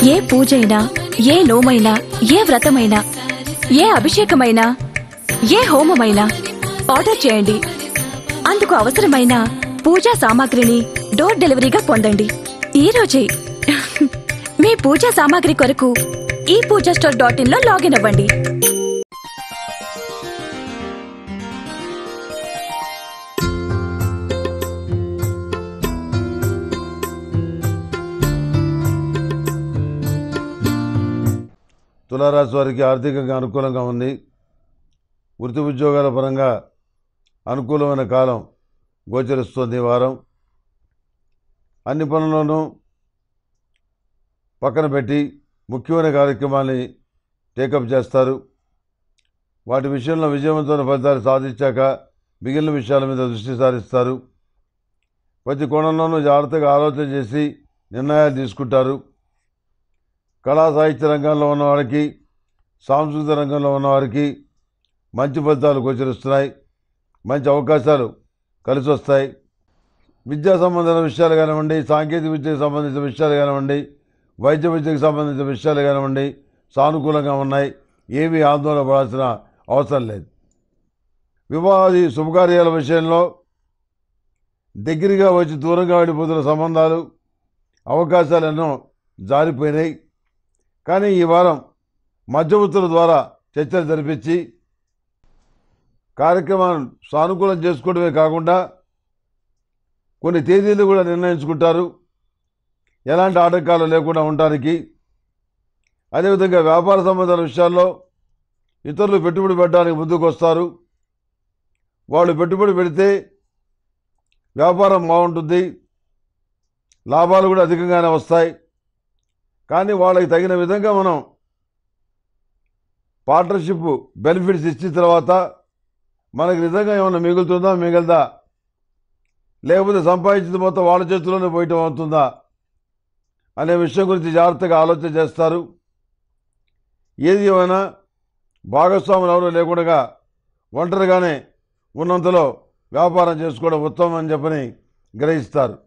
ఏ పూజైనా, ఏ నోమైనా, ఏ వ్రతమైనా, ఏ అభిషేకమైనా, ఏ హోమమైనా ఆర్డర్ చేయండి. అందుకు అవసరమైన పూజా సామాగ్రిని డోర్ డెలివరీగా పొందండి. ఈ రోజే మీ పూజా సామాగ్రి కొరకు ePoojaStore.in లో లాగిన్ అవ్వండి. తులారాశి వారికి ఆర్థికంగా అనుకూలంగా ఉంది. వృత్తి ఉద్యోగాల పరంగా అనుకూలమైన కాలం గోచరిస్తుంది. వారం అన్ని పనుల్లోనూ పక్కన పెట్టి ముఖ్యమైన కార్యక్రమాన్ని టేకప్ చేస్తారు. వాటి విషయంలో విజయవంతమైన ఫలితాలు సాధించాక మిగిలిన విషయాల మీద దృష్టి సారిస్తారు. ప్రతి కోణంలోనూ జాగ్రత్తగా ఆలోచన చేసి నిర్ణయాలు తీసుకుంటారు. కళా సాహిత్య రంగంలో ఉన్నవారికి, సాంస్కృతిక రంగంలో ఉన్నవారికి మంచి ఫలితాలు గోచరిస్తున్నాయి. మంచి అవకాశాలు కలిసి వస్తాయి. విద్యా సంబంధించిన విషయాలు కానివ్వండి, సాంకేతిక విద్యకు సంబంధించిన విషయాలు కానివ్వండి, వైద్య విద్యకు సంబంధించిన విషయాలు కానివ్వండి సానుకూలంగా ఉన్నాయి. ఏమీ ఆందోళన పడాల్సిన అవసరం లేదు. వివాహాది శుభకార్యాల విషయంలో దగ్గరగా వచ్చి దూరంగా వెళ్ళిపోతున్న సంబంధాలు, అవకాశాలు ఎన్నో జారిపోయినాయి. కానీ ఈ వారం మధ్యవర్తుల ద్వారా చర్చలు జరిపించి కార్యక్రమాన్ని సానుకూలం చేసుకోవడమే కాకుండా కొన్ని తేదీలు కూడా నిర్ణయించుకుంటారు, ఎలాంటి ఆటంకాలు లేకుండా ఉండడానికి. అదేవిధంగా వ్యాపార సంబంధాల విషయాల్లో ఇతరులు పెట్టుబడి పెట్టడానికి ముందుకు వస్తారు. వాళ్ళు పెట్టుబడి పెడితే వ్యాపారం బాగుంటుంది, లాభాలు కూడా అధికంగానే వస్తాయి. కానీ వాళ్ళకి తగిన విధంగా మనం పార్ట్నర్షిప్ బెనిఫిట్స్ ఇచ్చిన తర్వాత మనకి నిజంగా ఏమైనా మిగులుతుందా, మిగలదా, లేకపోతే సంపాదించిన మొత్తం వాళ్ళ చేతుల్లోనే పోయటం అవుతుందా అనే విషయం గురించి జాగ్రత్తగా ఆలోచన చేస్తారు. ఏది ఏమైనా భాగస్వాములు ఎవరూ లేకుండా ఒంటరిగానే ఉన్నంతలో వ్యాపారం చేసుకోవడం ఉత్తమం అని చెప్పని గ్రహిస్తారు.